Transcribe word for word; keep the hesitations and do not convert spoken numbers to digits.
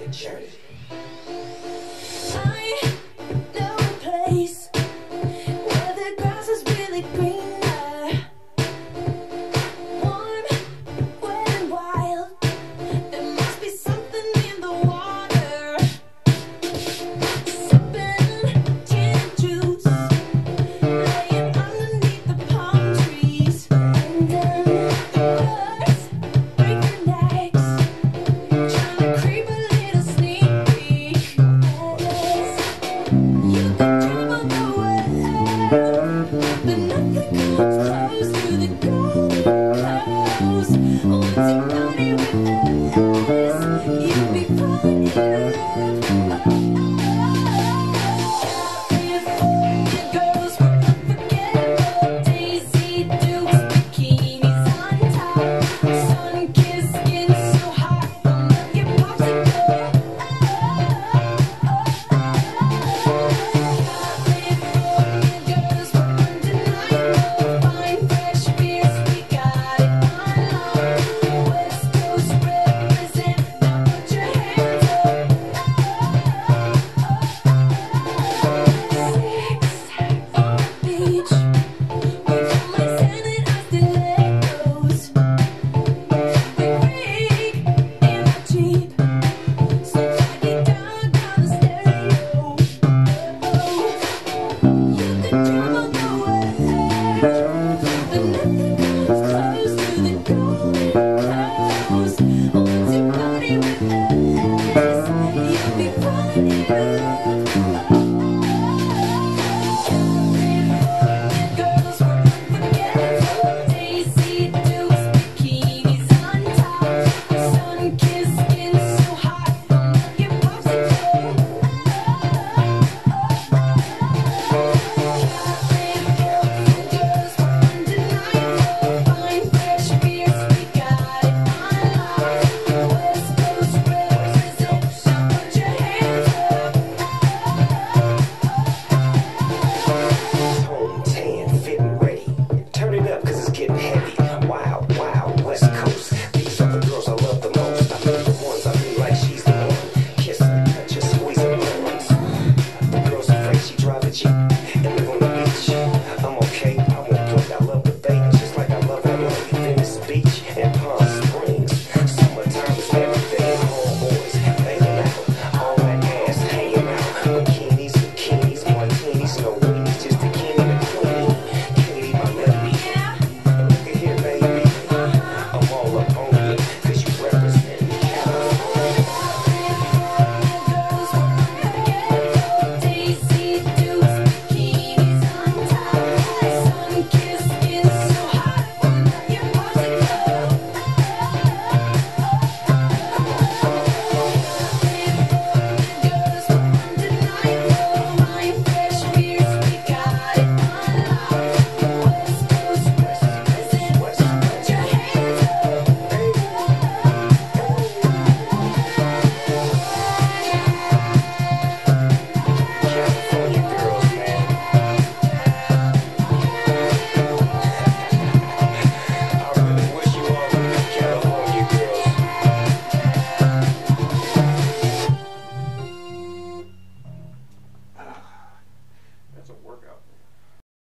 journey. I know a place where the grass is really greener, warm, wet and wild. There must be something in the water. Sipping gin juice, laying underneath the palm trees, and then the birds break their necks, trying to creep a little sneak peek. You can travel the world, but nothing comes close to the ground.